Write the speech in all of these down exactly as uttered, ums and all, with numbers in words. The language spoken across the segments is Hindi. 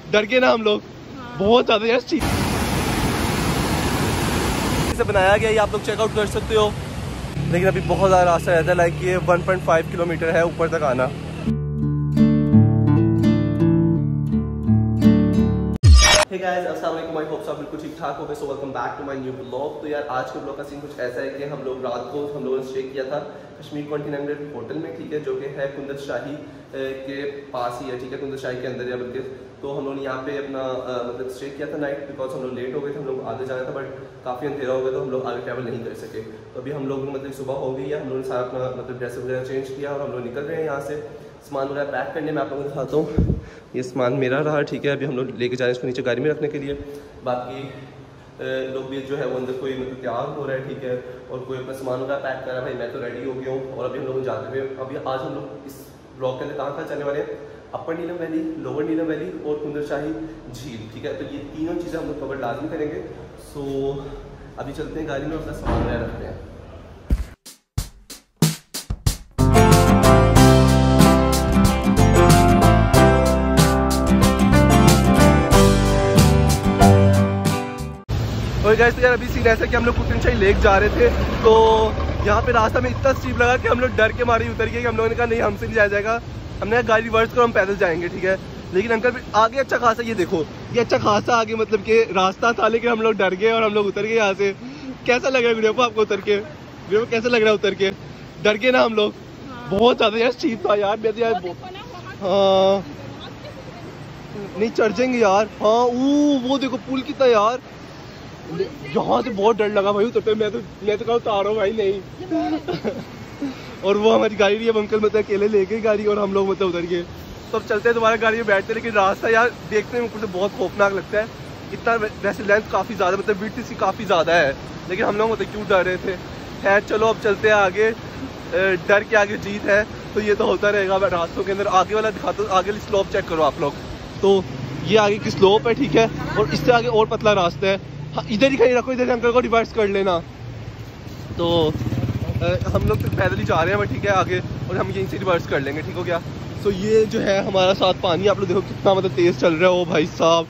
डर गए ना हम लोग बहुत ज्यादा यार। चीज से बनाया गया, ये आप लोग चेकआउट कर सकते हो। लेकिन अभी बहुत ज़्यादा रास्ता रहता है, लाइक ये वन पॉइंट फाइव किलोमीटर है ऊपर तक आना। Hey guys, अस्सलाम वालेकुम, आई होप सब बिल्कुल ठीक ठाक हो गए। So welcome back to my new blog. तो यार आज के ब्लॉग का सीन कुछ ऐसा है कि हम लोग रात को हम लोगों ने स्टे किया था कश्मीर कॉन्टिनेंटल होटल में, ठीक है, जो कि है कुंदर शाही के पास ही है, ठीक है, कुंदर शाही के अंदर है बल्कि। तो हम लोगों ने यहाँ पे अपना आ, मतलब स्टे किया था नाइट, बिकॉज हम लोग लेट हो गए थे, हम लोग आगे जाना था बट काफ़ी अंधेरा हो गया तो हम लोग आगे ट्रैवल नहीं कर सके। तो अभी हम लोग मतलब सुबह हो गई है, हम लोगों ने सारा अपना मतलब ड्रेस वगैरह चेंज किया और हम लोग निकल रहे हैं यहाँ से सामान वगैरह पैक करने में। आप लोगों को दिखाता हूँ, ये सामान मेरा रहा, ठीक है। अभी हम लोग लेके जा रहे हैं इसको नीचे गाड़ी में रखने के लिए। बाकी लोग भी जो है वो अंदर कोई मतलब तैयार हो रहा है, ठीक है, और कोई अपना सामान वगैरह पैक कर रहा है। भाई मैं तो रेडी हो गया हूँ और अभी हम लोग जाते हुए अभी आज हम लोग इस ब्लॉग के अंदर कहाँ कहाँ चलने वाले हैं, upper Neelam valley, lower Neelam valley और कुंदर शाही झील, ठीक है। तो ये तीनों चीज़ें हम लोग कवर लाजमी करेंगे। सो अभी चलते हैं गाड़ी में, अपना सामान वगैरह रखते हैं। और गाइस तो यार अभी सीन ऐसा कि हम लोग कुतुब शाही लेक जा रहे थे, तो यहाँ पे रास्ता में इतना स्टीप लगा कि हम लोग डर के मारे ही उतर गए कि हम लोगों ने कहा नहीं हमसे नहीं जाया जाएगा। हमने कहा गाड़ी रिवर्स करो, हम पैदल जाएंगे, ठीक है। लेकिन अंकल आगे अच्छा खासा, ये देखो ये अच्छा खासा आगे मतलब कि रास्ता था, लेकिन हम लोग डर गए और हम लोग उतर गए यहाँ से। कैसा लग रहा है वीडियो को आपको उतर के? वीडियो को कैसा लग रहा है उतर के? डर गए ना हम लोग बहुत ज़्यादा यार। स्टीप था यार, मैं तो यार हाँ नहीं चढ़ जाएंगे यार। हाँ वो वो देखो पुल कितना यार, यहाँ से बहुत डर लगा भाई उतरते। मैं तो मैं तो कहा उतारो भाई नहीं। और वो हमारी गाड़ी रही है, अंकल मतलब अकेले ले गए गाड़ी और हम लोग मतलब उतर गए। तो अब चलते हैं दोबारा गाड़ी में बैठते, लेकिन रास्ता यार देखने में ऊपर से बहुत खौफनाक लगता है। इतना वैसे लेंथ काफ़ी ज़्यादा मतलब विड्थ इसकी काफ़ी ज़्यादा है, लेकिन हम लोग मतलब क्यों डर रहे थे। खैर चलो अब चलते हैं आगे, डर के आगे जीत है, तो ये तो होता रहेगा रास्तों के अंदर। आगे वाला दिखाता हूँ, आगे वाली स्लोप चेक करो आप लोग। तो ये आगे की स्लोप है, ठीक है, और इससे आगे और पतला रास्ता है। हाँ इधर ही खड़ी रखो, इधर अंकल को रिवर्स कर लेना। तो आ, हम लोग तो पैदल ही जा रहे हैं बट ठीक है आगे, और हम यहीं से रिवर्स कर लेंगे, ठीक हो गया। तो ये जो है हमारा साथ पानी, आप लोग देखो कितना मतलब तेज़ चल रहा है। ओ भाई साहब,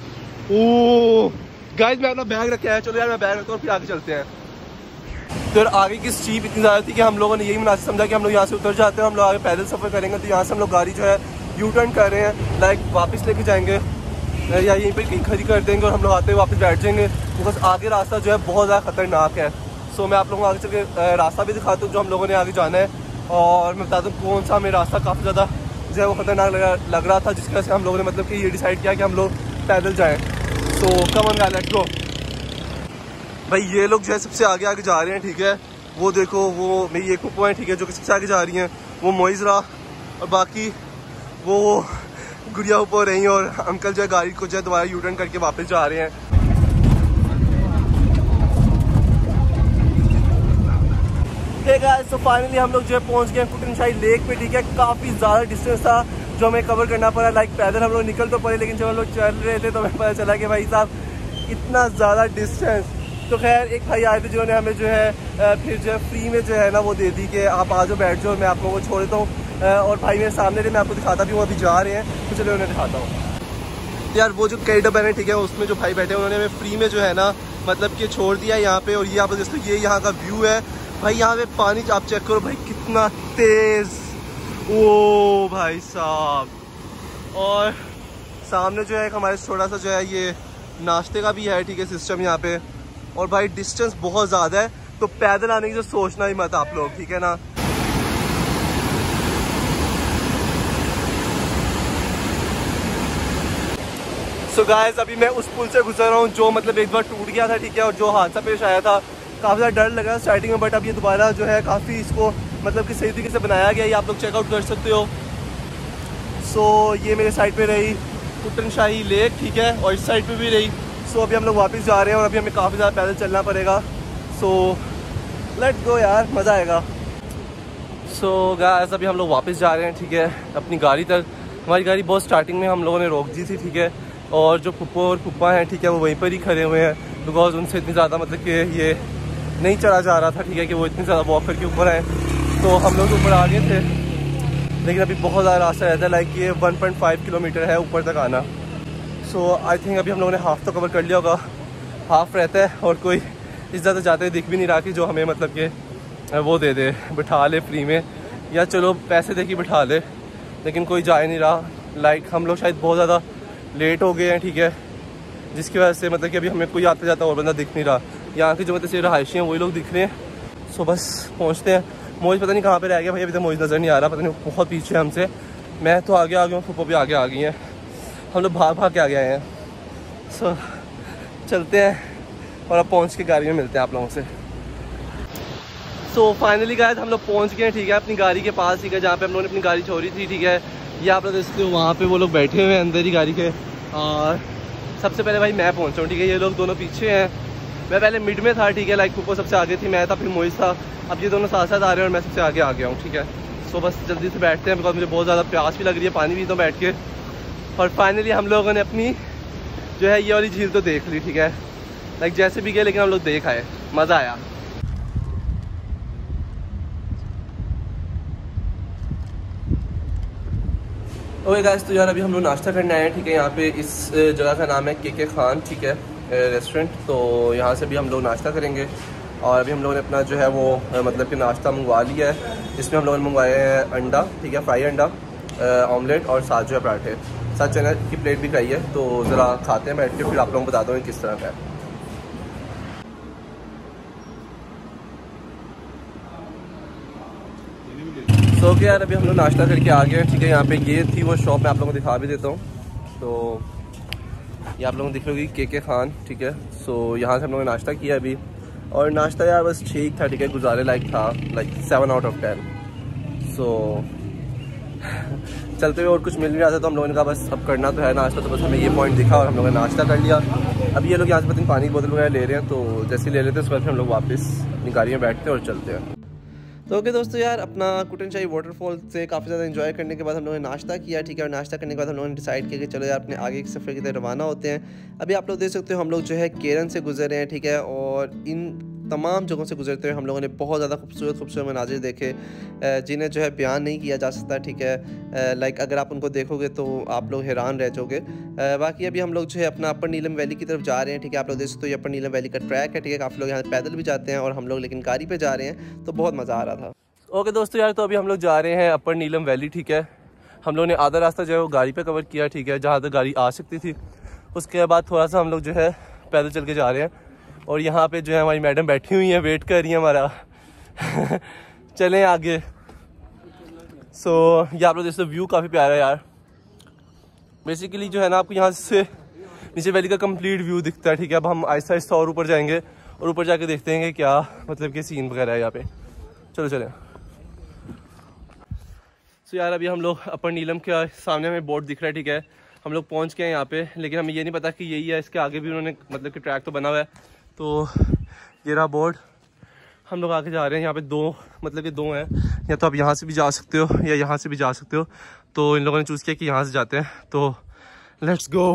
ओ गाइस मैं अपना बैग रखा है, चलो यार मैं बैग रखता हूँ फिर आगे चलते हैं। तो यार आगे की स्टीप इतनी ज़्यादा थी कि हम लोगों ने यही मुनासिब समझा कि हम लोग यहाँ से उतर जाते हैं, हम लोग आगे पैदल सफ़र करेंगे। तो यहाँ से हम लोग गाड़ी जो है यू टर्न कर रहे हैं, लाइक वापस लेके जाएंगे या यहीं पे कहीं खड़ी कर देंगे और हम लोग आते हुए वापस बैठ जाएंगे, बिकॉज आगे रास्ता जो है बहुत ज़्यादा खतरनाक है। सो मैं आप लोगों को आगे चल के रास्ता भी दिखाता हूँ जो हम लोगों ने आगे जाना है, और मैं बता दूँ कौन सा हमें रास्ता काफ़ी ज़्यादा जो है वो खतरनाक लग, लग रहा था, जिसकी वजह से हम लोगों ने मतलब कि ये डिसाइड किया कि हम लोग पैदल जाएँ। So come on guys let's go. भाई ये लोग जो है सबसे आगे आगे जा रहे हैं, ठीक है। वो देखो वो मेरी एक फुप्पो है, ठीक है, जो कि सबसे आगे जा रही हैं, वो मोइज़रा, और बाकी वो गुड़िया ऊपर रही हैं, और अंकल जो है गाड़ी को जो है दोबारा यू टर्न करके वापस जा रहे हैं। ठीक है तो फाइनली हम लोग जो है पहुंच गए कुतुब शाही लेक पे, ठीक है। काफ़ी ज़्यादा डिस्टेंस था जो हमें कवर करना पड़ा, लाइक पैदल हम लोग निकल तो पड़े, लेकिन जब हम लोग चल रहे थे तो हमें पता चला कि भाई साहब इतना ज़्यादा डिस्टेंस। तो खैर एक भाई आए थे जिन्होंने हमें जो है फिर जो है फ्री में जो है ना वो दे दी कि आप आ जाओ बैठ जाओ, मैं आप लोगों को छोड़ देता हूँ। और भाई मेरे सामने थे, मैं आपको दिखाता भी हूँ, अभी जा रहे हैं तो चलो उन्हें दिखाता हूँ। यार वो जो कई डब्बे हैं, ठीक है, उसमें जो भाई बैठे हैं उन्होंने हमें फ्री में जो है ना मतलब कि छोड़ दिया यहाँ पे। और ये आप दोस्तों ये यहाँ का व्यू है भाई, यहाँ पे पानी आप चेक करो भाई कितना तेज़, ओ भाई साहब। और सामने जो है हमारे छोटा सा जो है ये नाश्ते का भी है, ठीक है, सिस्टम यहाँ पे। और भाई डिस्टेंस बहुत ज़्यादा है, तो पैदल आने की जो सोचना ही मत आप लोग, ठीक है ना। सो so गाइस अभी मैं उस पुल से गुजर रहा हूँ जो मतलब एक बार टूट गया था, ठीक है, और जो हादसा पेश आया था। काफ़ी ज़्यादा डर लगा स्टार्टिंग में, बट अब ये दोबारा जो है काफ़ी इसको मतलब कि सही तरीके से बनाया गया, ये आप लोग चेकआउट कर सकते हो। सो so, ये मेरे साइड पे रही कुतुब शाही लेक, ठीक है, और इस साइड पे भी रही। सो so, अभी हम लोग वापस जा रहे हैं और अभी हमें काफ़ी ज़्यादा पैदल चलना पड़ेगा। सो लेट्स गो यार, मज़ा आएगा। सो so, गाइस अभी हम लोग वापस जा रहे हैं, ठीक है, अपनी गाड़ी तक। हमारी गाड़ी बहुत स्टार्टिंग में हम लोगों ने रोक दी थी, ठीक है, और जो फुप्पो और फुप्पा हैं, ठीक है, वो वहीं पर ही खड़े हुए हैं, बिकॉज उनसे इतनी ज़्यादा मतलब कि ये नहीं चढ़ा जा रहा था, ठीक है, कि वो इतनी ज़्यादा वॉक करके ऊपर आए। तो हम लोग ऊपर आ गए थे, लेकिन अभी बहुत ज़्यादा रास्ता रहता है, लाइक ये वन पॉइंट फाइव किलोमीटर है ऊपर तक आना। सो आई थिंक अभी हम लोगों ने हाफ तो कवर कर लिया होगा, हाफ रहता है और कोई इस ज़्यादा जाते दिख भी नहीं रहा कि जो हमें मतलब कि वो दे दे, बिठा ले फ्री में, या चलो पैसे दे के बिठा ले, लेकिन कोई जा नहीं रहा। लाइक हम लोग शायद बहुत ज़्यादा लेट हो गए हैं, ठीक है, जिसकी वजह से मतलब कि अभी हमें कोई आता जाता और बंदा दिख नहीं रहा। यहाँ की जो मतलब से रहायशी हैं वही लोग दिख रहे हैं। सो बस पहुँचते हैं। मोज पता नहीं कहाँ पे रह गया भाई, अभी तक मोज नज़र नहीं आ रहा, पता नहीं बहुत पीछे है हमसे। मैं तो आगे आ गया हूँ, फुप्पो भी आगे आ गई हैं, हम लोग भाग भाग के आगे आए हैं। सो चलते हैं और अब पहुँच के गाड़ी में मिलते हैं आप लोगों से। सो फाइनली गाइस हम लोग पहुँच गए हैं, ठीक है, अपनी गाड़ी के पास, ठीक है, जहाँ पे हम लोगों ने अपनी गाड़ी छोड़ी थी, ठीक है। ये आप लोग देख सकते हो वहाँ पे वो लोग बैठे हुए हैं अंदर ही गाड़ी के। और सबसे पहले भाई मैं पहुँचा हूँ, ठीक है, ये लोग दोनों पीछे हैं। मैं पहले मिड में था, ठीक है, लाइक फुप्पो सबसे आगे थी, मैं था, फिर मोइज था। अब ये दोनों साथ साथ आ रहे हैं और मैं सबसे आगे आ गया हूँ, ठीक है। सो बस जल्दी से बैठते हैं, बिकॉज मुझे बहुत ज़्यादा प्यास भी लग रही है, पानी भी तो बैठ के। और फाइनली हम लोगों ने अपनी जो है ये वाली झील तो देख ली, ठीक है, लाइक जैसे भी गए लेकिन हम लोग देख आए, मज़ा आया। ओके गाइस, तो यार अभी हम लोग नाश्ता करने आए हैं, ठीक है। यहाँ पे इस जगह का नाम है के के खान, ठीक है, रेस्टोरेंट। तो यहाँ से भी हम लोग नाश्ता करेंगे। और अभी हम लोगों ने अपना जो है वो मतलब कि नाश्ता मंगवा लिया है। इसमें हम लोगों ने मंगवाए हैं अंडा, ठीक है, फ्राई अंडा, ऑमलेट और साथ जो है पराठे, साथ चना की प्लेट भी खाई है। तो ज़रा खाते हैं बैठ के, फिर आप लोगों को बताता हूँ किस तरह का है। सो so, यार अभी हम लोग नाश्ता करके आ गए हैं, ठीक है। यहाँ पे ये थी वो शॉप, मैं आप लोगों को दिखा भी देता हूँ। तो ये आप लोगों को दिख रही होगी के के खान, ठीक है। सो so, यहाँ से हम लोगों ने नाश्ता किया अभी, और नाश्ता यार बस ठीक था, ठीक है, गुजारे लाइक था, like seven out of ten. So चलते हुए और कुछ मिल नहीं रहा था, तो हम लोगों ने कहा बस अब करना तो है नाश्ता, तो बस हमें ये पॉइंट दिखा और हम लोगों ने नाश्ता कर लिया। अभी ये लोग यहाँ से पता नहीं पानी की बोतल वगैरह ले रहे हैं, तो जैसे ले लेते हैं उसके बाद फिर हम लोग वापस अपनी गाड़ी में बैठते हैं और चलते हैं। तो ओके दोस्तों, यार अपना कुटनशाही वाटरफॉल से काफ़ी ज़्यादा एंजॉय करने के बाद हम लोगों ने नाश्ता किया, ठीक है। और नाश्ता करने के बाद हम लोगों ने डिसाइड किया कि चलो यार अपने आगे के सफ़र की तरफ रवाना होते हैं। अभी आप लोग देख सकते हो हम लोग जो है केरन से गुजर रहे हैं, ठीक है। और इन तमाम जगहों से गुजरते हुए हम लोगों ने बहुत ज़्यादा खूबसूरत खूबसूरत मनाजिर देखे, जिन्हें जो है बयान नहीं किया जा सकता, ठीक है। लाइक अगर आप उनको देखोगे तो आप लोग हैरान रह जाओगे। बाकी अभी हम लोग जो है अपना अपर नीलम वैली की तरफ जा रहे हैं, ठीक है। आप लोग देख सकते हो ये अपर नीलम वैली का ट्रैक है, ठीक है। काफ़ी लोग यहाँ पैदल भी जाते हैं और हम लोग लेकिन गाड़ी पर जा रहे हैं, तो बहुत मज़ा आ रहा था। ओके दोस्तों, यार तो अभी हम लोग जा रहे हैं अपर नीलम वैली, ठीक है। हम लोग ने आधा रास्ता जो है वो गाड़ी पे कवर किया, ठीक है, जहाँ तक गाड़ी आ सकती थी। उसके बाद थोड़ा सा हम लोग जो है पैदल चल के जा रहे हैं। और यहाँ पे जो है हमारी मैडम बैठी हुई हैं, वेट कर रही हैं हमारा चलें आगे। सो so, ये आप लोग जैसे व्यू काफ़ी प्यारा है यार। बेसिकली जो है ना आपको यहाँ से नीचे वैली का कंप्लीट व्यू दिखता है, ठीक है। अब हम आहिस्ता आहिस्ता और ऊपर जाएंगे और ऊपर जाके देखते हैं कि क्या मतलब कि सीन वगैरह है यहाँ पे। चलो चलें। सो so, यार अभी हम लोग अपर नीलम के सामने हमें बोर्ड दिख रहा है, ठीक है। हम लोग पहुंच गए हैं यहाँ पे, लेकिन हमें ये नहीं पता कि यही है, इसके आगे भी उन्होंने मतलब कि ट्रैक तो बना हुआ है। तो ये रहा बोर्ड, हम लोग आगे जा रहे हैं। यहाँ पे दो मतलब कि दो हैं, या तो आप यहाँ से भी जा सकते हो या यहाँ से भी जा सकते हो। तो इन लोगों ने चूज़ किया कि यहाँ से जाते हैं, तो let's go.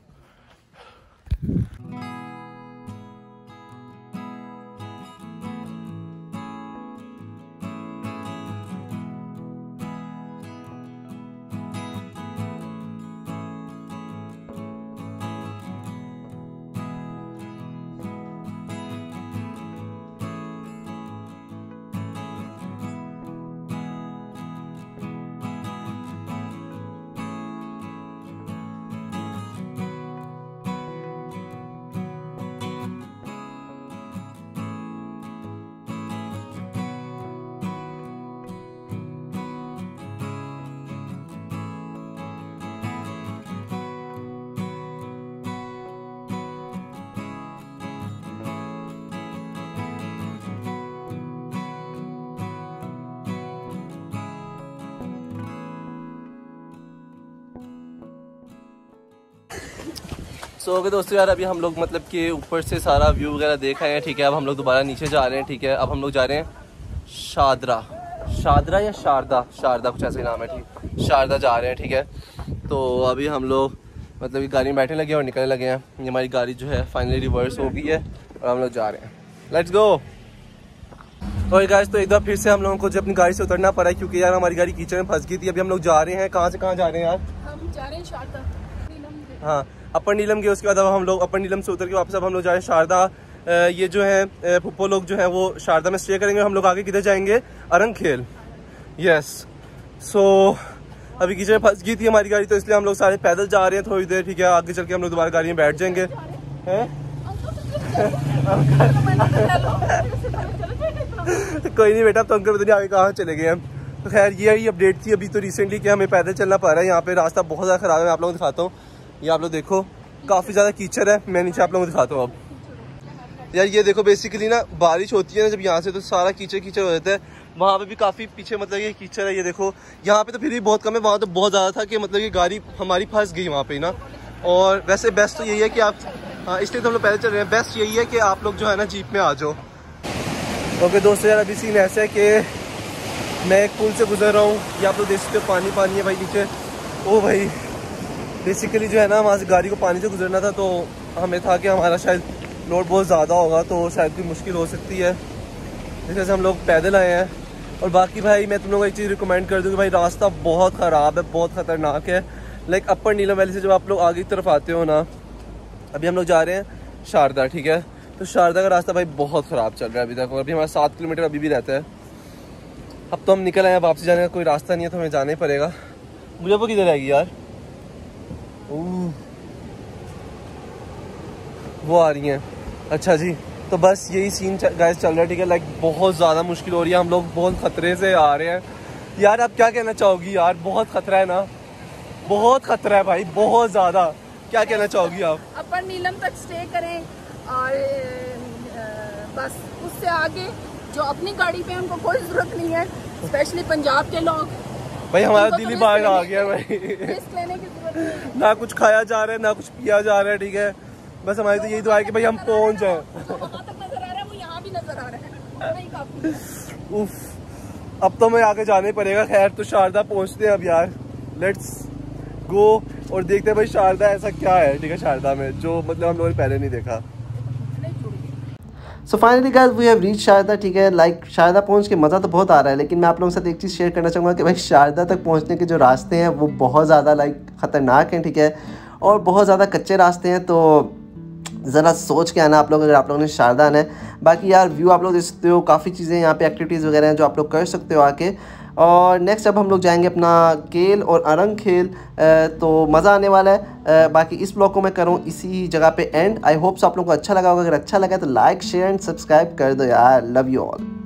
So so, okay दोस्तों, यार अभी हम लोग मतलब कि ऊपर से सारा व्यू वगैरह देख आए हैं, ठीक है। अब हम लोग दोबारा नीचे जा रहे हैं, ठीक है। अब हम लोग जा रहे हैं शारदा, शारदा या शारदा, शारदा कुछ ऐसे नाम है, ठीक, शारदा जा रहे हैं, ठीक है। तो अभी हम लोग मतलब कि गाड़ी में बैठने लगे और निकलने लगे हैं। ये हमारी गाड़ी जो है फाइनली रिवर्स हो गई है और हम लोग जा रहे हैं। Let's go. और गाइस तो एक बार फिर से हम लोगों को जो अपनी गाड़ी से उतरना पड़ा है, क्योंकि यार हमारी गाड़ी कीचड़ में फंस गई थी। अभी हम लोग जा रहे हैं, कहाँ से कहाँ जा रहे हैं यार? हम जा रहे हैं शारदा। हाँ, अपर नीलम गए, उसके बाद अब हम लोग अपर नीलम से उतर के वापस अब हम लोग जाए शारदा। ये जो है पुप्पो लोग जो है वो शारदा में स्टे करेंगे। हम लोग आगे किधर जाएंगे? अरंग खेल। यस, सो अभी कीचड़ फंस गई थी हमारी गाड़ी, तो इसलिए हम लोग सारे पैदल जा रहे हैं थोड़ी देर, ठीक है। आगे चल के हम लोग दोबारा गाड़ी में बैठ जाएंगे। हैं? कोई नहीं बेटा, अब तो अंकल पता नहीं आगे कहाँ चले गए हम। तो खैर ये ही अपडेट थी अभी तो रिसेंटली कि हमें पैदल चलना पड़ रहा है। यहाँ पे रास्ता बहुत ज़्यादा ख़राब है, मैं आप लोगों को दिखाता हूँ। ये आप लोग देखो, काफ़ी ज़्यादा कीचड़ है। मैं नीचे आप लोगों को दिखाता हूँ अब। यार ये देखो, बेसिकली ना बारिश होती है ना जब यहाँ से, तो सारा कीचड़ कीचड़ हो जाता है। वहाँ पे भी काफ़ी पीछे मतलब ये कीचड़ है, ये देखो। यहाँ पे तो फिर भी बहुत कम है, वहाँ तो बहुत ज़्यादा था कि मतलब ये गाड़ी हमारी फंस गई वहाँ पे ना। और वैसे बेस्ट तो यही है कि आप, हाँ इसलिए तो हम लोग पैदल चल रहे हैं, बेस्ट यही है कि आप लोग जो है ना जीप में आ जाओ। ओके दोस्तों, यार अभी सीन ऐसा है कि मैं एक पुल से गुजर रहा हूँ, ये आप लोग देख सकते हो, पानी पानी है भाई नीचे। ओ भाई, बेसिकली जो है ना वहाँ से गाड़ी को पानी से गुजरना था, तो हमें था कि हमारा शायद लोड बहुत ज़्यादा होगा, तो शायद कोई मुश्किल हो सकती है, इस वजह से हम लोग पैदल आए हैं। और बाकी भाई मैं तुम लोगों को एक चीज़ रिकमेंड कर दूँ कि भाई रास्ता बहुत ख़राब है, बहुत ख़तरनाक है। लाइक अपर नीलम वैली से जब आप लोग आगे की तरफ आते हो ना, अभी हम लोग जा रहे हैं शारदा, ठीक है। तो शारदा का रास्ता भाई बहुत ख़राब चल रहा है अभी तक, और अभी हमारा सात किलोमीटर अभी भी रहता है। अब तो हम निकल आए हैं, वापसी जाने का कोई रास्ता नहीं है, तो हमें जाना ही पड़ेगा। मुझे वो किधर आएगी यार? वो आ रही हैं, अच्छा जी। तो बस यही सीन गाइस चल रहा है, ठीक है। लाइक बहुत ज़्यादा मुश्किल हो रही है, हम लोग बहुत ख़तरे से आ रहे हैं। यार आप क्या कहना चाहोगी यार? बहुत ख़तरा है ना, बहुत ख़तरा है भाई, बहुत ज़्यादा। क्या कहना चाहोगी आप? अपर नीलम तक स्टे करें और बस उससे आगे जो अपनी गाड़ी पे उनको कोई ज़रूरत नहीं है, स्पेशली पंजाब के लोग। भाई हमारा दिल ही बाहर आ गया भाई। रिस्क लेने की जरूरत नहीं, ना कुछ खाया जा रहा है ना कुछ पिया जा रहा है, ठीक है। बस हमारी तो यही दुआ है कि भाई हम पहुंच जाए। वहाँ तक नजर आ रहा है, वो यहाँ भी नजर आ रहा है, वही काफी है। उफ, अब तो हमें आगे जाना ही पड़ेगा। खैर तो शारदा पहुंचते हैं अब यार, लेट्स गो और देखते हैं भाई शारदा ऐसा क्या है, ठीक है, शारदा में जो मतलब हम लोगों ने पहले नहीं देखा। So finally guys we have reach Sharda, ठीक है। लाइक शारदा पहुंच के मज़ा तो बहुत आ रहा है, लेकिन मैं आप लोगों के साथ एक चीज़ शेयर करना चाहूँगा कि भाई शारदा तक पहुंचने के जो रास्ते हैं वो बहुत ज़्यादा लाइक ख़तरनाक हैं, ठीक है, और बहुत ज़्यादा कच्चे रास्ते हैं। तो ज़रा सोच के आना आप लोग, अगर आप लोगों ने शारदा आना है। बाकी यार व्यू आप लोग देख सकते हो, काफ़ी चीज़ें यहाँ पे एक्टिविटीज़ वगैरह हैं जो आप लोग कर सकते हो आके। और नेक्स्ट अब हम लोग जाएंगे अपना केल और अरंग खेल, तो मज़ा आने वाला है। बाकी इस ब्लॉग को मैं करूँ इसी जगह पे एंड। आई होप सो आप लोगों को अच्छा लगा होगा, अगर अच्छा लगा तो लाइक शेयर एंड सब्सक्राइब कर दो यार। Love you all.